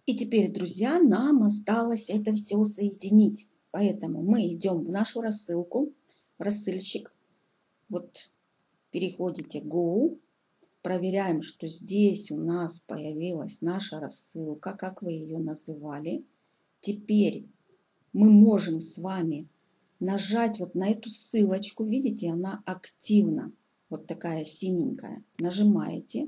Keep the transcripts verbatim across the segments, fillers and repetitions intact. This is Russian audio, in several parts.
И теперь, друзья, нам осталось это все соединить. Поэтому мы идем в нашу рассылку, в рассылщик. Вот переходите Go, проверяем, что здесь у нас появилась наша рассылка, как вы ее называли. Теперь мы можем с вами нажать вот на эту ссылочку. Видите, она активна. Вот такая синенькая. Нажимаете.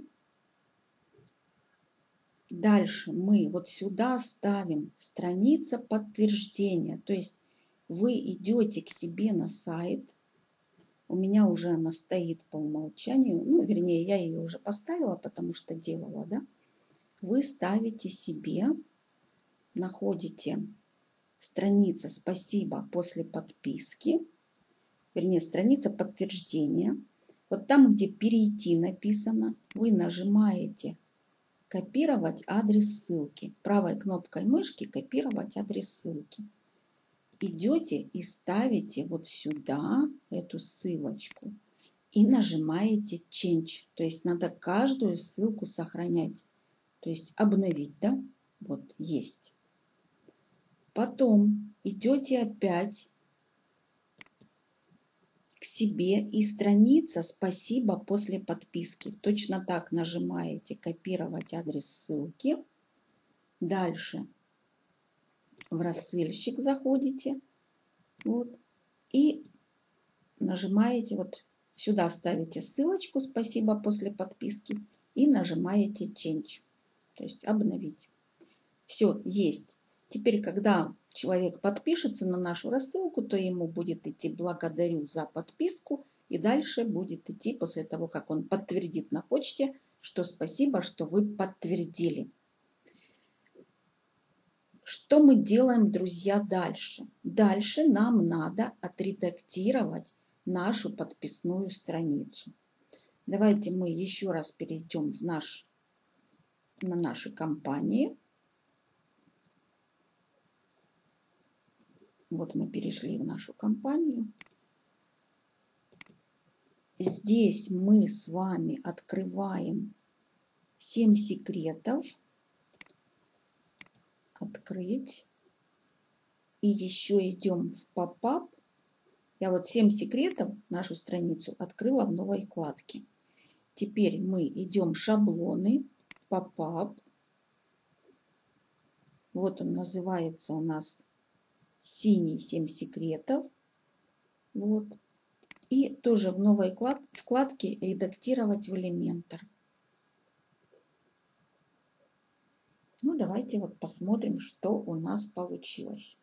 Дальше мы вот сюда ставим страница подтверждения. То есть вы идете к себе на сайт. У меня уже она стоит по умолчанию. Ну, вернее, я ее уже поставила, потому что делала, да. Вы ставите себе, находите страница «Спасибо» после подписки. Вернее, страница подтверждения. Вот там, где «Перейти» написано, вы нажимаете «Копировать адрес ссылки». Правой кнопкой мышки «Копировать адрес ссылки». Идете и ставите вот сюда эту ссылочку. И нажимаете Change. То есть надо каждую ссылку сохранять. То есть обновить, да? Вот есть. Потом идете опять к себе и страница «Спасибо» после подписки. Точно так нажимаете «Копировать адрес ссылки». Дальше в рассылщик заходите. Вот, и нажимаете вот сюда, ставите ссылочку «Спасибо» после подписки и нажимаете Change. То есть обновить. Все, есть. Теперь, когда человек подпишется на нашу рассылку, то ему будет идти «Благодарю за подписку», и дальше будет идти после того, как он подтвердит на почте, что спасибо, что вы подтвердили. Что мы делаем, друзья, дальше? Дальше нам надо отредактировать нашу подписную страницу. Давайте мы еще раз перейдем в наш, на наши компании. Вот мы перешли в нашу компанию. Здесь мы с вами открываем семь секретов. Открыть. И еще идем в поп-ап. Я вот семь секретов, нашу страницу, открыла в новой вкладке. Теперь мы идем шаблоны, поп-ап. Вот он называется у нас синий семь секретов. Вот. И тоже в новой вкладке редактировать в Elementor. Ну, давайте вот посмотрим, что у нас получилось.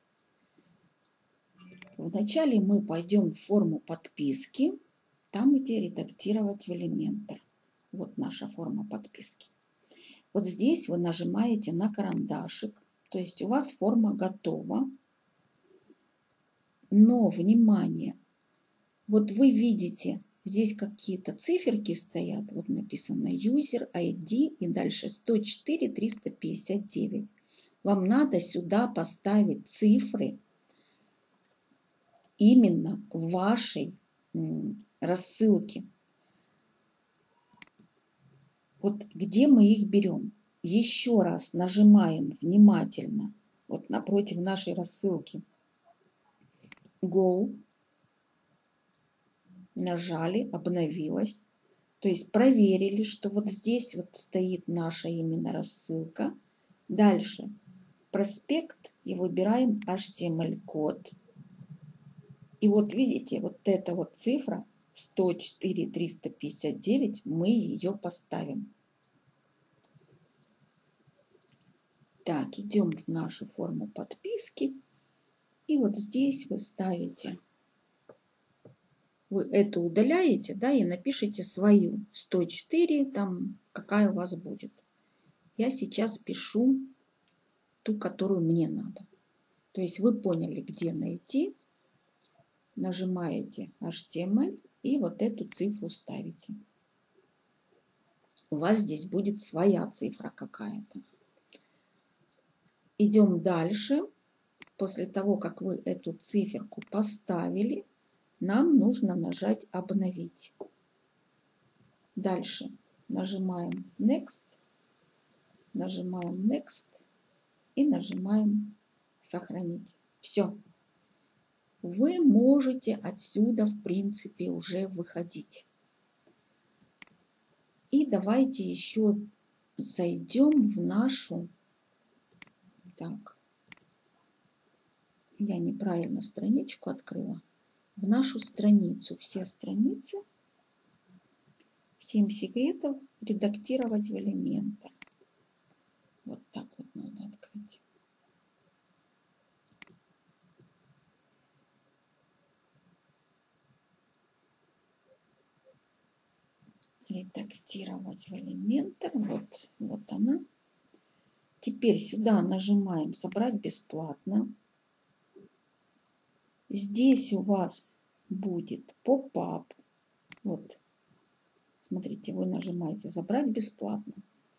Вначале мы пойдем в форму подписки, там где редактировать в Elementor. Вот наша форма подписки. Вот здесь вы нажимаете на карандашик, то есть у вас форма готова. Но, внимание, вот вы видите, здесь какие-то циферки стоят, вот написано user ай ди и дальше сто четыре триста пятьдесят девять. Вам надо сюда поставить цифры именно вашей рассылки. Вот где мы их берем? Еще раз нажимаем внимательно, вот напротив нашей рассылки. Go. Нажали, обновилась. То есть проверили, что вот здесь вот стоит наша именно рассылка. Дальше проспект и выбираем эйч ти эм эль-код. И вот видите, вот эта вот цифра сто четыре триста пятьдесят девять, мы ее поставим. Так, идем в нашу форму подписки. И вот здесь вы ставите, вы это удаляете, да, и напишите свою. сто четыре, там, какая у вас будет. Я сейчас пишу ту, которую мне надо. То есть вы поняли, где найти. Нажимаете эйч ти эм эль и вот эту цифру ставите. У вас здесь будет своя цифра какая-то. Идем дальше. После того, как вы эту циферку поставили, нам нужно нажать «Обновить». Дальше нажимаем Next. Нажимаем Next. И нажимаем «Сохранить». Все. Вы можете отсюда, в принципе, уже выходить. И давайте еще зайдем в нашу... Так, я неправильно страничку открыла. В нашу страницу. Все страницы. семь секретов редактировать в элементах. Вот так вот надо открыть. Редактировать в элементах. Вот, вот она. Теперь сюда нажимаем «Собрать бесплатно». Здесь у вас будет поп-ап. Вот. Смотрите, вы нажимаете «Забрать бесплатно».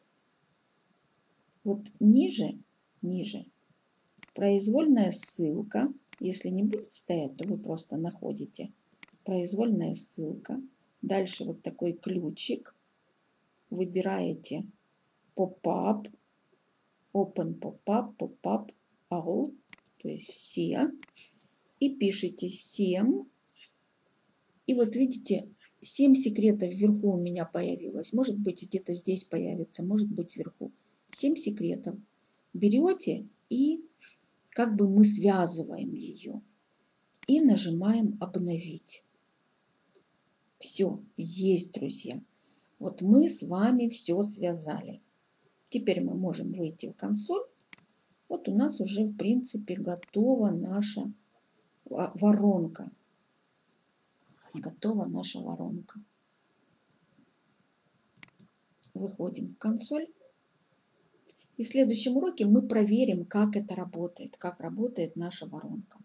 Вот ниже, ниже произвольная ссылка. Если не будет стоять, то вы просто находите произвольная ссылка. Дальше вот такой ключик. Выбираете поп-ап, open pop-up, pop-up all, то есть все. И пишите семь. И вот видите, семь секретов вверху у меня появилось. Может быть, где-то здесь появится, может быть, вверху. семь секретов. Берете и как бы мы связываем ее. И нажимаем «Обновить». Все, есть, друзья. Вот мы с вами все связали. Теперь мы можем выйти в консоль. Вот у нас уже, в принципе, готова наша воронка. Готова наша воронка. Выходим в консоль. И в следующем уроке мы проверим, как это работает, как работает наша воронка.